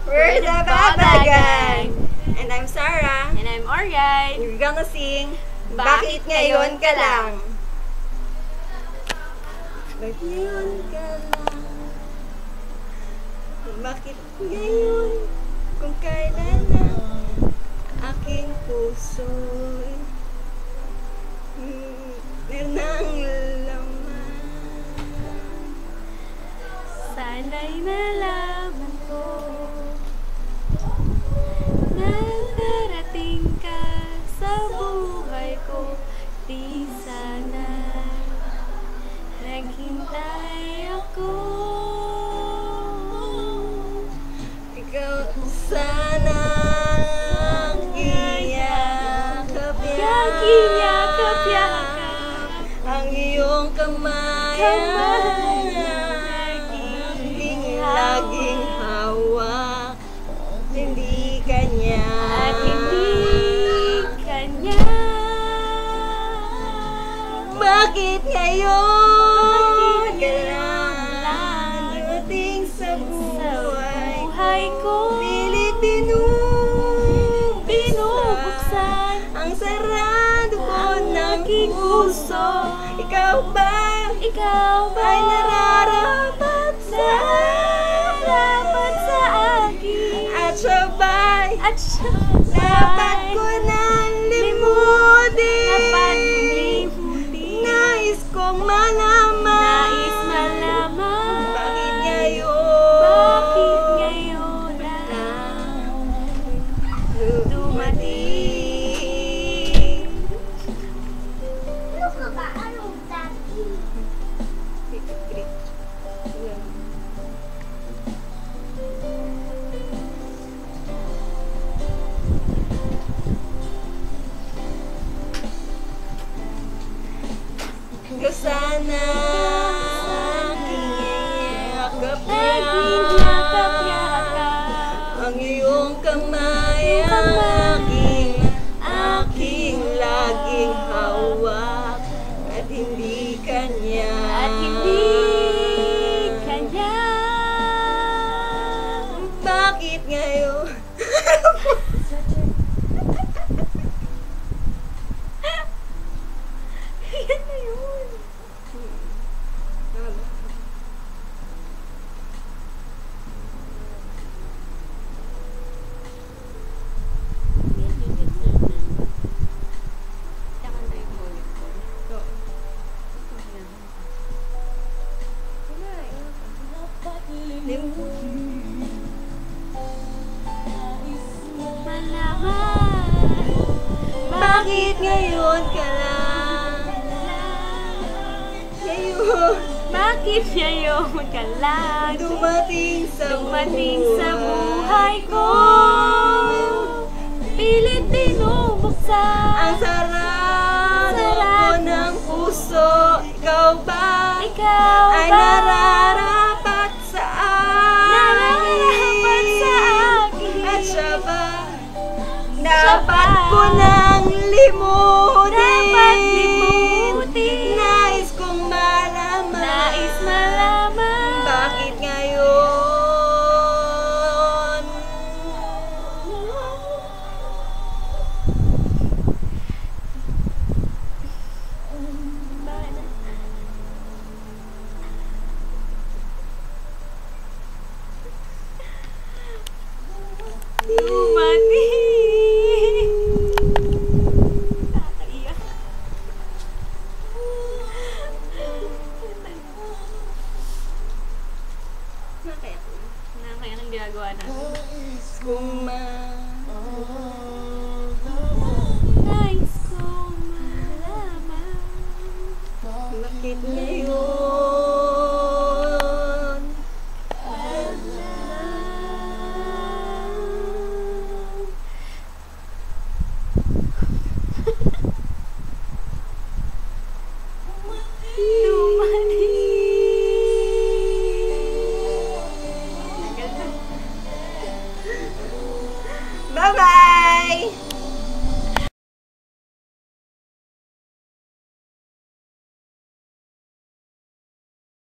We're the Baba Gang! And I'm Sarah. And I'm Organ. We're gonna sing Bakit Ngayon Ka Lang? Bakit ngayon ka lang? Bakit ngayon? Kung kailan na aking puso ng laman. Sana'y nalaman ko na darating ka sa buhay ko. Di sana naghintay ako. Ikaw sana ang Yakap-yakap ang iyong kamay aking laging hawak. Hindi kanya at hindi kanya. Bakit ngayon kailangan dumating sa buhay ko? Pilit binubuksan ang sarado ko ng puso. Ikaw ba ay nararapat sa akin? At siya ba'y At siya dapat ko nang limutin? dapat kong limutin. Nais kong malaman Bakit ngayon lang dumating? Ikaw sana aking yakap-yakap ang iyong kamay aking laging hawak at hindi kanya Bakit ngayon? Yan na yun. Bakit ngayon ka lang? Bakit ngayon ka lang Dumating sa buhay ko? Pilit binubuksan ang sarado ko ng puso. Ikaw ba ay nararapat sa akin? At siya ba dapat ko nang limutin? Nais kong malaman Bakit ngayon? Dumating. Nakakaiyak. Nakakaiyak ang ginagawa natin. Nais kong malaman Bakit ngayon?